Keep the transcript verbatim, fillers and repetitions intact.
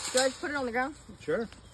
Do I just put it on the ground? Sure.